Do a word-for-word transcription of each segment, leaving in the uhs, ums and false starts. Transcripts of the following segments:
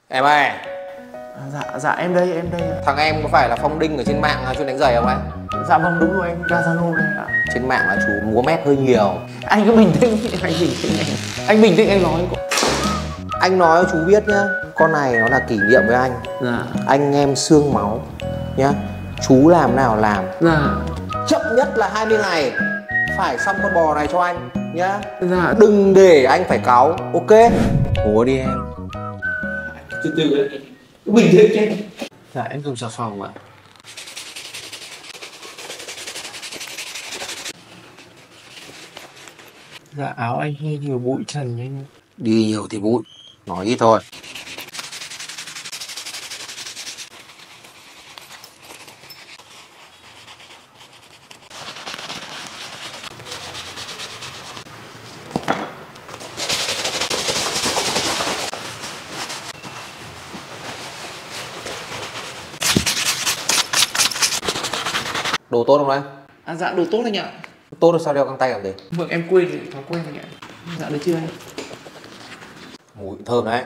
Em ơi. À, dạ dạ em đây em đây. Thằng em có phải là Phong Đinh ở trên mạng chuyên đánh giày không ấy? Dạ vâng đúng rồi, em ra Zalo đây ạ. Trên mạng là chú múa mép hơi nhiều. Anh cứ bình tĩnh, anh bình tĩnh anh. Anh bình tĩnh anh nói. Anh nói cho chú biết nhá, con này nó là kỷ niệm với anh. Dạ. Anh em xương máu nhá. Chú làm nào làm. Dạ. Chậm nhất là hai mươi ngày phải xong con bò này cho anh nhá. Dạ. Đừng để anh phải cáu, ok? Múa đi em. Từ từ đấy. Bình tĩnh chứ. Dạ em dùng xà phòng ạ. Dạ áo anh hơi nhiều bụi trần anh. Đi nhiều thì bụi, nói ít thôi. Đồ tốt không đấy? À dạ đồ tốt anh ạ. Tốt là sao đeo găng tay làm gì? Vâng em quên rồi, thói quen anh ạ. Dạ được chưa anh? Mùi thơm đấy.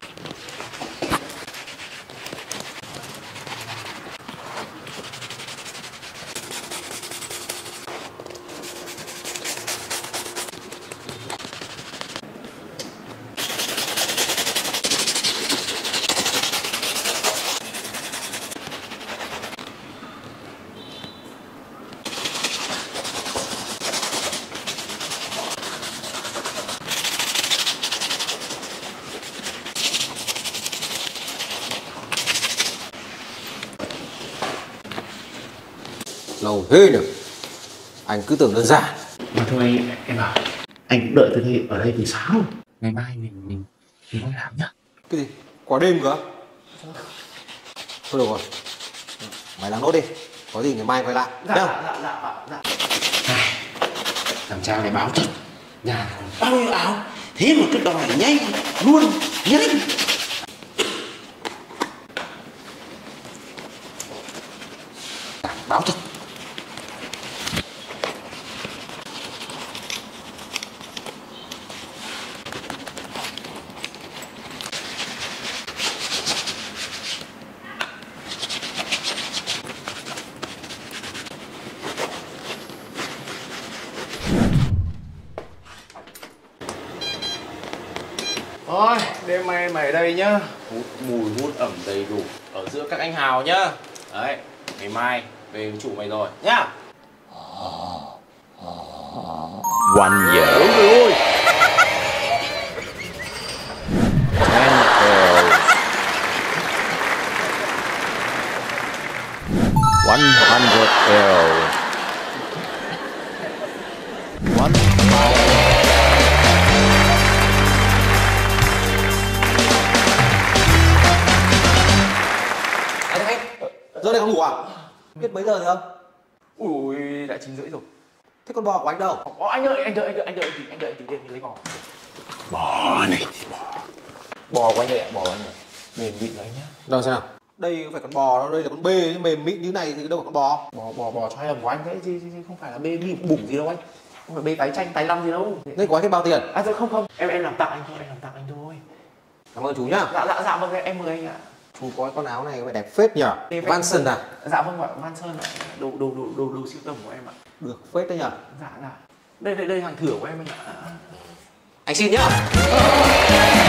Lâu thế nhỉ? Anh cứ tưởng đơn giản. Mà thôi anh, em bảo anh cũng đợi từ đây ở đây từ sáng rồi. Ngày mai mình mình mình đi làm nhá. Cái gì? Quá đêm cơ? Thôi được rồi. Mày làm nốt đi. Có gì ngày mai quay lại. Dạ, dạ, dạ, dạ, dạ. Làm sao để báo thật. Nhà còn bao nhiêu áo. Thế mà cứ đòi nhanh, luôn, nhanh. Báo thật. Thôi, đêm nay mày ở đây nhá. Hút mùi hút ẩm đầy đủ ở giữa các anh hào nhá. Đấy, ngày mai về với chủ mày rồi nhá. One year. Ôi trời ơi. Ten arrows. One hundred arrows. One thousand. Anh anh, giờ này không ngủ à? Biết mấy giờ rồi không? Ui, đã chín rưỡi rồi. Thế con bò của anh đâu? Ồ, anh ơi, anh đợi, anh đợi, anh đợi, anh đợi, anh đợi, anh lấy bò. Bò này. Bò của anh đợi, bò của anh đợi. Mềm mịn đấy nhá. Đâu xem nào? Đây không phải con bò đâu, đây là con bê, mềm mịn như này thì đâu phải con bò. Bò, bò, bò cho em của anh đấy, chứ, chứ, chứ không phải là bê bụng bụng gì đâu anh. Không phải bê tái chanh, tái lăm gì đâu. Đây của anh cái bao tiền? À, không, không, em em làm tặng anh thôi, em làm tặng anh thôi. Cảm ơn chú nhá. Dạ, dạ, dạ, vâng, em mời anh ạ. Chú có cái con áo này có vẻ đẹp phết nhở? Van Sơn à? Dạ vâng ạ, Van Sơn ạ. Đồ, đồ, đồ, đồ, đồ siêu tầm của em ạ. Được phết đấy nhở? Dạ, dạ. Đây, đây, đây hàng thưởng của em anh ạ. Anh xin nhá.